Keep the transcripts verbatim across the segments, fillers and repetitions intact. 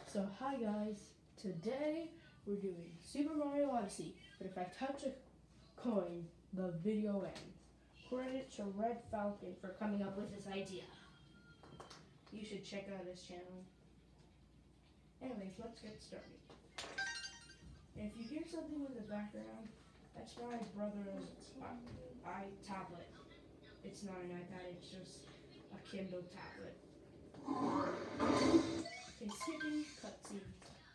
So hi guys, today we're doing Super Mario Odyssey, but if I touch a coin, the video ends. Credit to Red Falcon for coming up with this idea. You should check out his channel. Anyways, let's get started. And if you hear something in the background, that's my brother's i tablet. It's not an iPad, it's just a Kindle tablet. Okay, skipping cutscenes.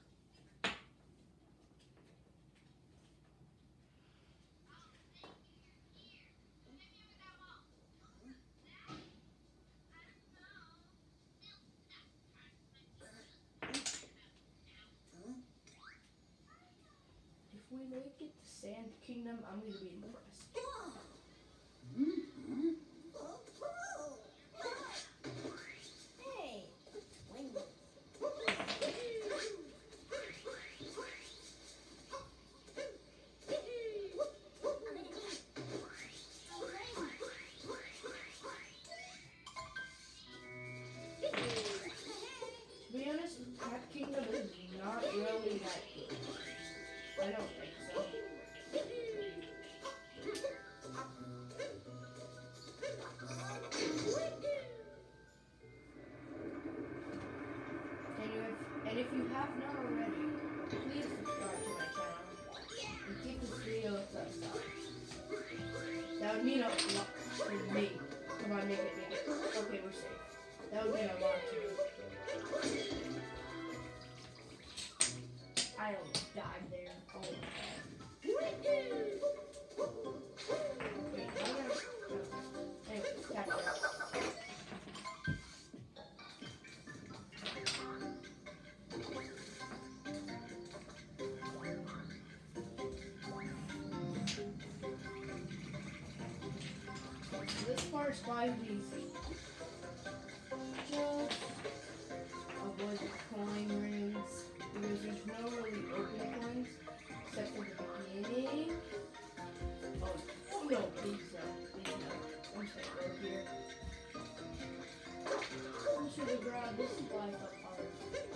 If we make it to Sand Kingdom, I'm going to be impressed. Hey, when To be honest, that kingdom is not really that good. I don't think so. And if, and if you have not already, please subscribe to my channel and give this video a thumbs up. That would mean a lot to me. Come on, make it, make it. Okay, we're safe. That would mean a lot to me. I almost died there. Oh my god. Wait, I'm gonna... No. Anyways, tap it out. This part's quite easy. Just avoid the coin rings because there's no really open coins except for the beginning. Oh no, please no, please no. I'm sorry, right here. I should have grabbed this life apart.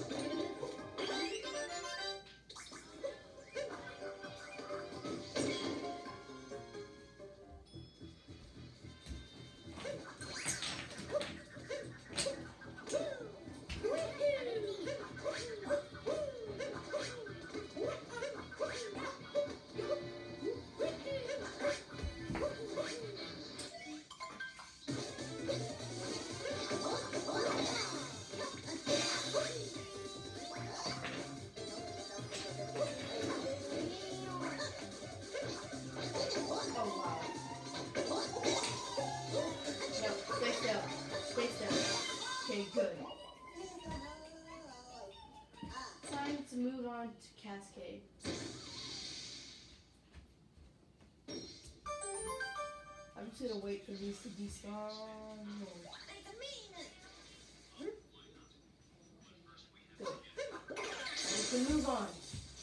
Okay, good. Time to move on to Cascade. I'm just gonna wait for these to despawn. Good. We can move on.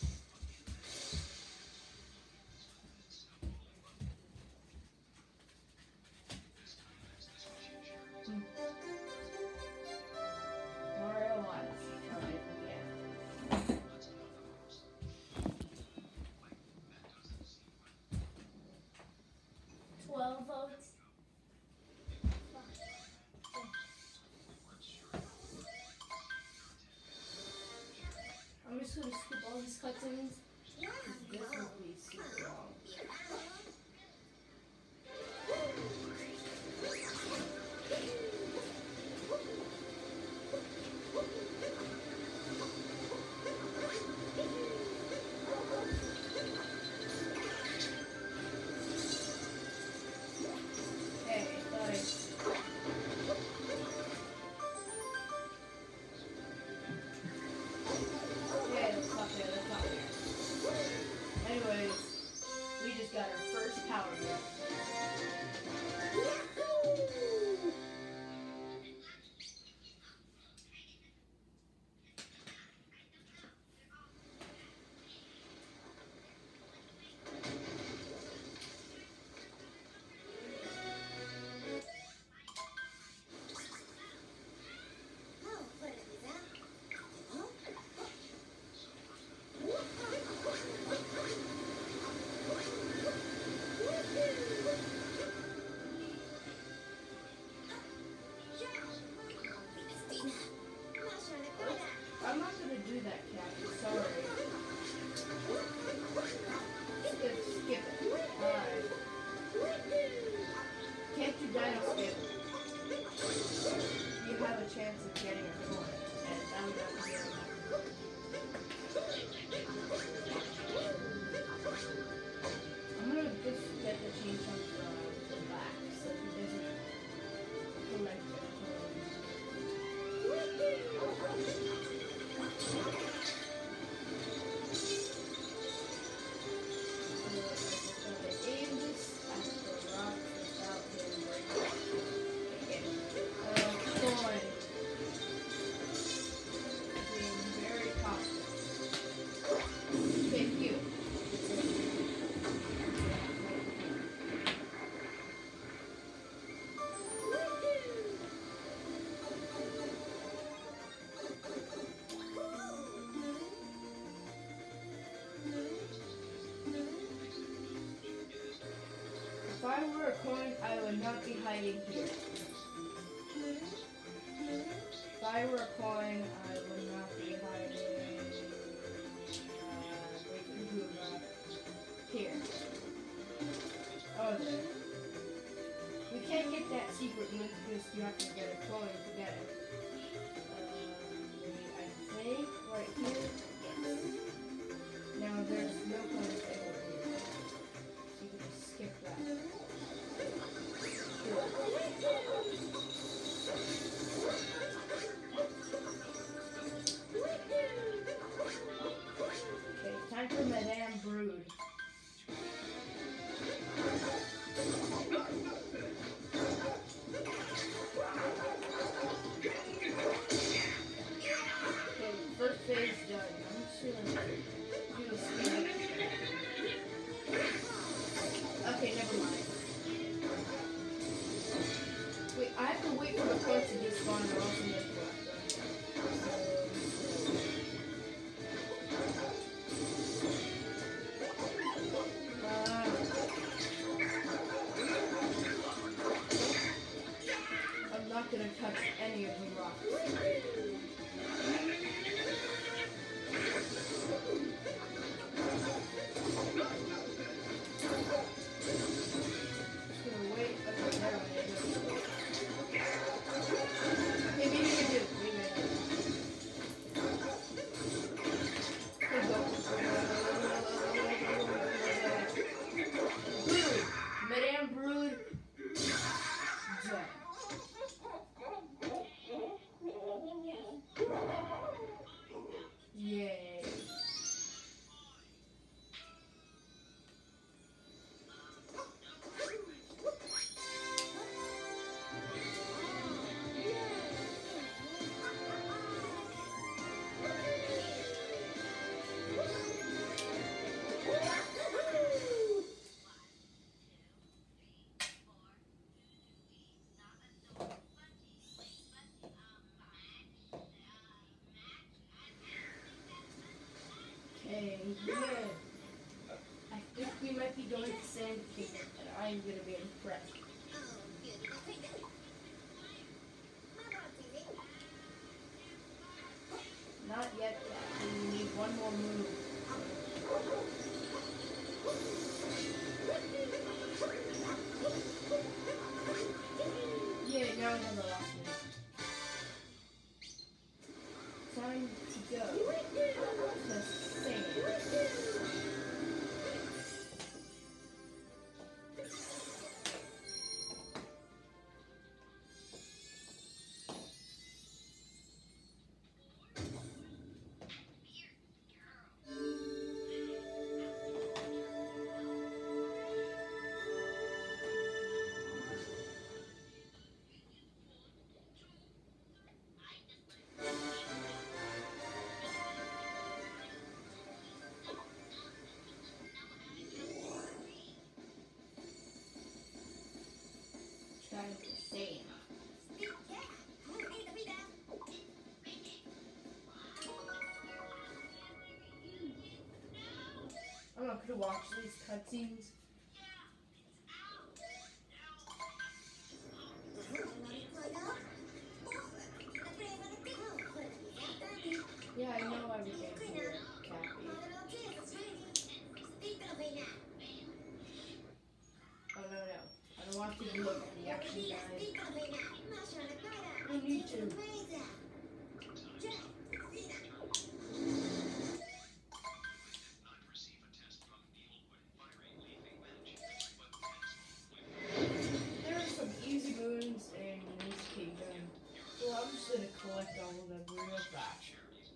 Hmm. Mario Odyssey. Alright, yeah. twelve votes. I'm just gonna skip all these cutscenes. This will be super long. Hey, sorry. Yeah, let's stop there, let's stop there. Anyways, we just got coin, I would not be hiding here. If I were a coin, I would not be hiding uh, here. Oh, there. We can't get that secret moon because you have to get a coin to get it. Um, I think right here. Yes. Now there's no coins anywhere here. So you can just skip that. Okay, time for Madame Brood. Okay, never mind. Wait, I have to wait for the coins to despawn or else I'm gonna collect them. Uh, I'm not gonna touch any of the rocks. Yeah. I think we might be going to Sand Kingdom, and I'm going to be impressed. Not yet, we need one more move. Yeah, now we have the last move. Time to go to Sand. I'm not gonna watch these cutscenes. Yeah, I know everything here, Cappy. Oh no no. I don't want you to look at the action guide. I need to. There are some easy moons in this kingdom, so I'm just gonna collect all of them real fast.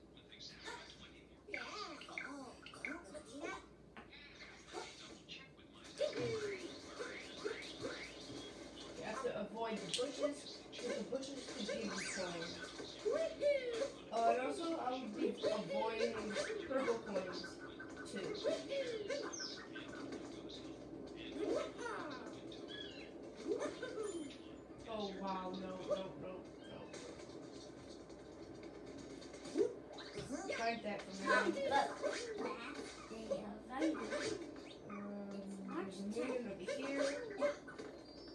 You have to avoid the bushes, because the bushes can give you coins. Oh, and also I will be avoiding purple coins too. Oh wow, no, no, no, no. Find that for me. Um, there's a moon over here.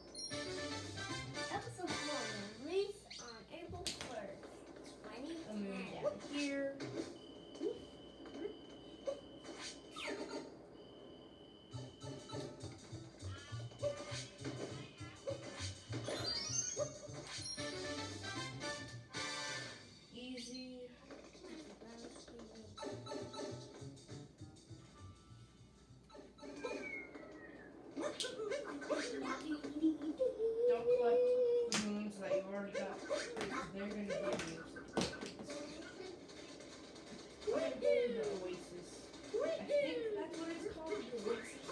Episode four released on April first, twenty I'm moving ten. down here. Easy. Don't collect the moons that you already got. They're gonna give you. I'm gonna go to the Oasis. I think that's what it's called, the Oasis.